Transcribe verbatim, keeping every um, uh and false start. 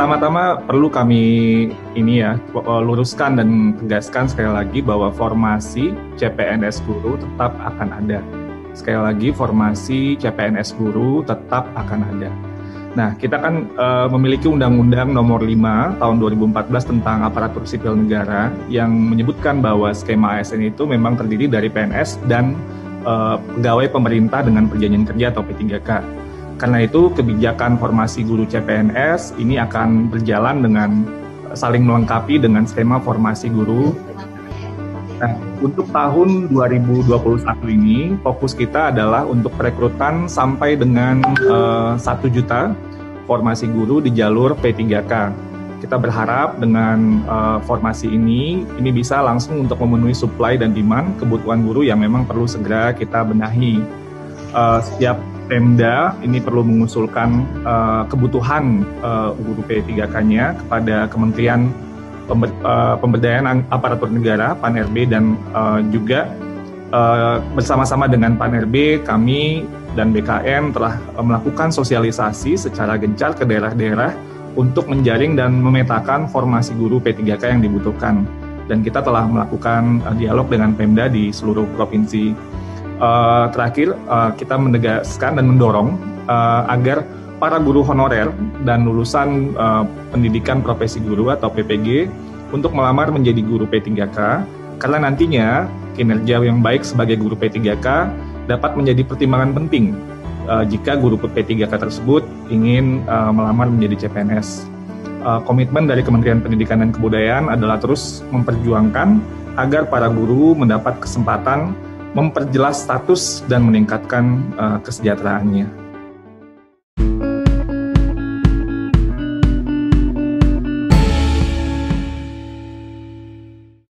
pertama-tama perlu kami ini ya luruskan dan tegaskan sekali lagi bahwa formasi C P N S guru tetap akan ada. Sekali lagi formasi C P N S guru tetap akan ada. Nah, kita kan uh, memiliki Undang-Undang Nomor lima Tahun dua ribu empat belas tentang Aparatur Sipil Negara yang menyebutkan bahwa skema A S N itu memang terdiri dari P N S dan uh, pegawai pemerintah dengan perjanjian kerja atau P tiga K. Karena itu kebijakan formasi guru C P N S ini akan berjalan dengan saling melengkapi dengan skema formasi guru. Nah, untuk tahun dua ribu dua puluh satu ini fokus kita adalah untuk perekrutan sampai dengan uh, satu juta formasi guru di jalur P tiga K. Kita berharap dengan uh, formasi ini ini bisa langsung untuk memenuhi supply dan demand kebutuhan guru yang memang perlu segera kita benahi. Uh, setiap Pemda ini perlu mengusulkan uh, kebutuhan uh, guru P tiga K-nya kepada Kementerian Pember, uh, Pemberdayaan Aparatur Negara (P A N R B) dan uh, juga uh, bersama-sama dengan P A N R B kami dan B K N telah uh, melakukan sosialisasi secara gencar ke daerah-daerah untuk menjaring dan memetakan formasi guru P tiga K yang dibutuhkan. Dan kita telah melakukan uh, dialog dengan Pemda di seluruh provinsi. Uh, terakhir, uh, kita menegaskan dan mendorong uh, agar para guru honorer dan lulusan uh, pendidikan profesi guru atau P P G untuk melamar menjadi guru P tiga K, karena nantinya kinerja yang baik sebagai guru P tiga K dapat menjadi pertimbangan penting uh, jika guru P tiga K tersebut ingin uh, melamar menjadi C P N S. Uh, komitmen dari Kementerian Pendidikan dan Kebudayaan adalah terus memperjuangkan agar para guru mendapat kesempatan memperjelas status dan meningkatkan uh, kesejahteraannya.